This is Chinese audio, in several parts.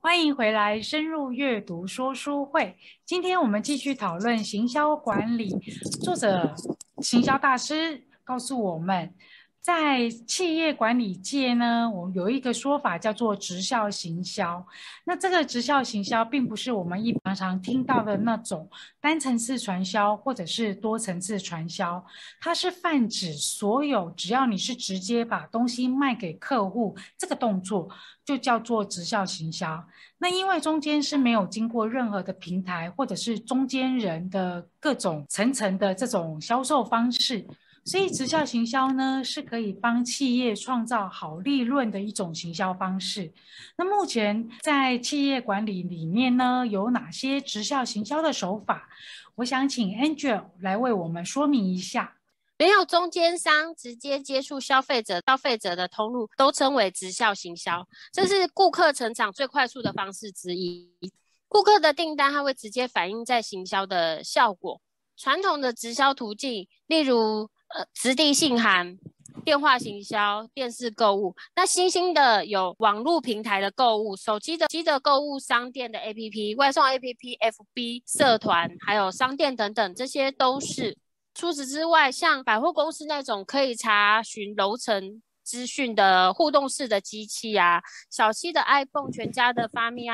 欢迎回来，深入阅读说书会。今天我们继续讨论行销管理。作者行销大师告诉我们，在企业管理界呢，我们有一个说法叫做直效行销。那这个直效行销并不是我们一般常听到的那种单层次传销或者是多层次传销，它是泛指所有只要你是直接把东西卖给客户，这个动作就叫做直效行销。那因为中间是没有经过任何的平台或者是中间人的各种层层的这种销售方式，所以直销行销呢是可以帮企业创造好利润的一种行销方式。那目前在企业管理里面呢，有哪些直销行销的手法？我想请 Angel 来为我们说明一下。 没有中间商，直接接触消费者，消费者的通路都称为直销行销，这是顾客成长最快速的方式之一。顾客的订单它会直接反映在行销的效果。传统的直销途径，例如直递信函、电话行销、电视购物。那新兴的有网络平台的购物、手机的购物商店的 APP、外送 APP、FB 社团，还有商店等等，这些都是。除此之外，像百货公司那种可以查询楼层资讯的互动式的机器啊，小七的 iPhone、全家的发明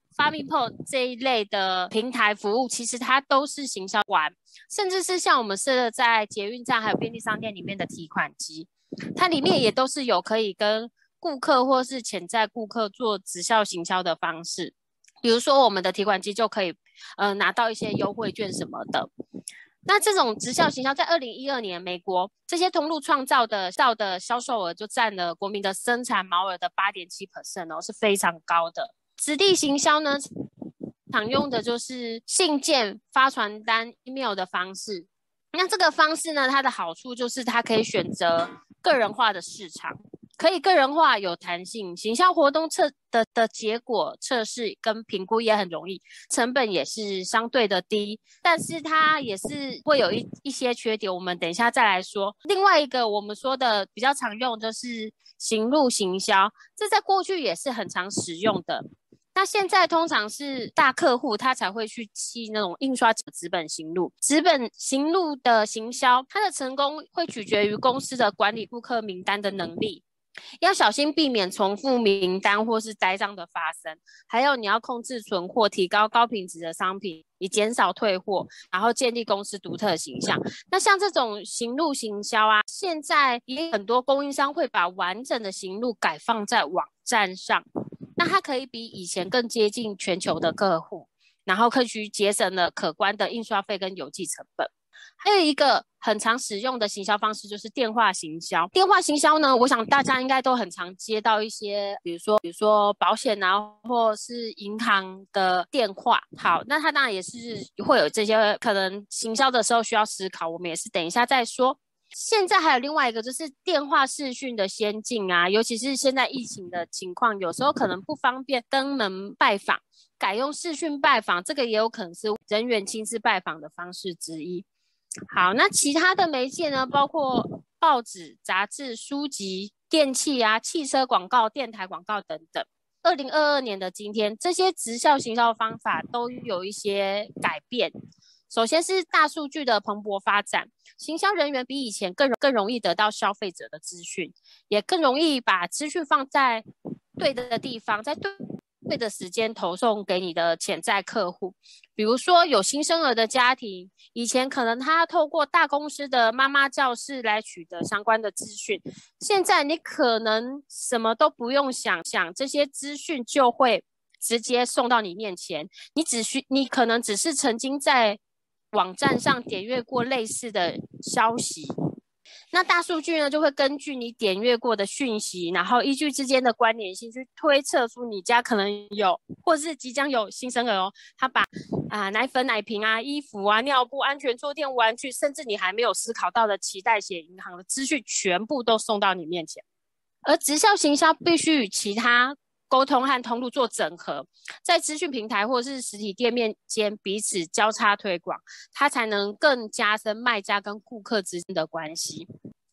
Pro 这一类的平台服务，其实它都是行销完，甚至是像我们设在捷运站还有便利商店里面的提款机，它里面也都是有可以跟顾客或是潜在顾客做直销行销的方式。比如说我们的提款机就可以拿到一些优惠券什么的。那这种直销行销在2012年，美国这些通路创造的销售额就占了国民的生产毛额的 8.7% 哦，是非常高的。直递行销呢，常用的就是信件、发传单、email 的方式。那这个方式呢，它的好处就是它可以选择个人化的市场。可以个人化有弹性，行销活动的结果测试跟评估也很容易，成本也是相对的低，但是它也是会有一些缺点，我们等一下再来说。另外一个我们说的比较常用就是行路行销，这在过去也是很常使用的。那现在通常是大客户他才会去砌那种印刷纸本行路，纸本行路的行销，它的成功会取决于公司的管理顾客名单的能力。要小心避免重复名单或是呆账的发生，还有你要控制存货，提高高品质的商品，以减少退货，然后建立公司独特的形象。那像这种行路行销啊，现在也很多供应商会把完整的行路改放在网站上，那它可以比以前更接近全球的客户，然后可以节省了可观的印刷费跟邮寄成本。还有一个很常使用的行销方式就是电话行销。电话行销呢，我想大家应该都很常接到一些，比如说保险啊，或是银行的电话。好，那它当然也是会有这些可能行销的时候需要思考，我们也是等一下再说。现在还有另外一个就是电话视讯的先进啊，尤其是现在疫情的情况，有时候可能不方便登门拜访，改用视讯拜访，这个也有可能是人员亲自拜访的方式之一。好，那其他的媒介呢，包括报纸、杂志、书籍、电器啊、汽车广告、电台广告等等。2022年的今天，这些直销行销方法都有一些改变。首先是大数据的蓬勃发展，行销人员比以前更容易得到消费者的资讯，也更容易把资讯放在对的地方，在对的时间投送给你的潜在客户。比如说有新生儿的家庭，以前可能他透过大公司的妈妈教室来取得相关的资讯，现在你可能什么都不用想，这些资讯就会直接送到你面前。你可能只是曾经在网站上点阅过类似的消息，那大数据呢，就会根据你点阅过的讯息，然后依据之间的关联性去推测出你家可能有，或是即将有新生儿哦。他把奶粉、奶瓶啊、衣服啊、尿布、安全坐垫、玩具，甚至你还没有思考到的脐带血银行的资讯，全部都送到你面前。而直销行销必须与其他沟通和通路做整合，在资讯平台或是实体店面间彼此交叉推广，它才能更加深卖家跟顾客之间的关系。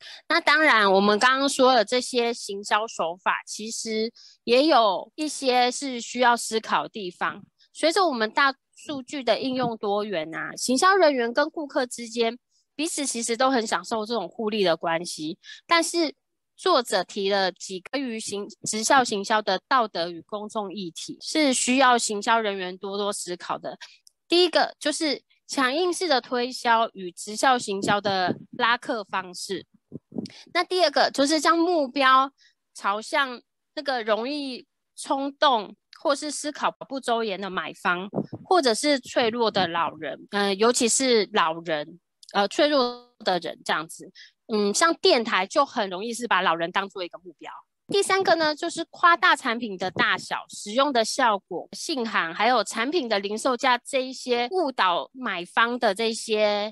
那当然，我们刚刚说的这些行销手法，其实也有一些是需要思考的地方。随着我们大数据的应用多元啊，行销人员跟顾客之间彼此其实都很享受这种互利的关系。但是作者提了几个与直销行销的道德与公众议题，是需要行销人员多多思考的。第一个就是强硬式的推销与直销行销的拉客方式。那第二个就是将目标朝向那个容易冲动或是思考不周延的买方，或者是脆弱的老人，尤其是老人，脆弱的人这样子。像电台就很容易是把老人当做一个目标。第三个呢，就是夸大产品的大小、使用的效果、信函，还有产品的零售价这一些误导买方的这些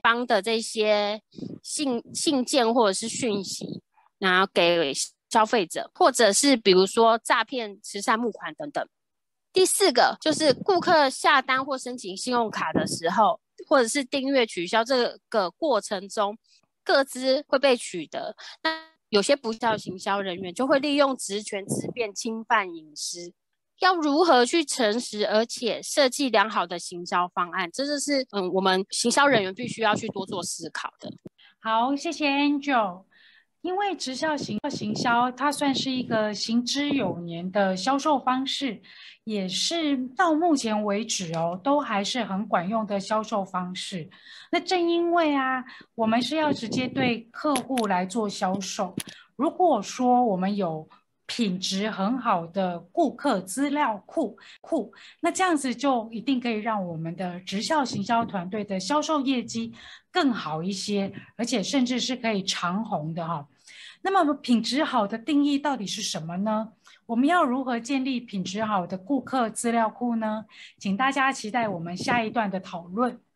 信件或者是讯息，然后给消费者，或者是比如说诈骗、慈善募款等等。第四个就是顾客下单或申请信用卡的时候，或者是订阅取消这个过程中，个资会被取得。那有些不肖行销人员就会利用职权之便侵犯隐私。要如何去诚实而且设计良好的行销方案，这就是我们行销人员必须要去多做思考的。 好，谢谢 Angel。因为直销行销，它算是一个行之有年的销售方式，也是到目前为止都还是很管用的销售方式。那正因为我们是要直接对客户来做销售，如果说我们有品质很好的顾客资料库，那这样子就一定可以让我们的直销行销团队的销售业绩更好一些，而且甚至是可以长红的。那么品质好的定义到底是什么呢？我们要如何建立品质好的顾客资料库呢？请大家期待我们下一段的讨论。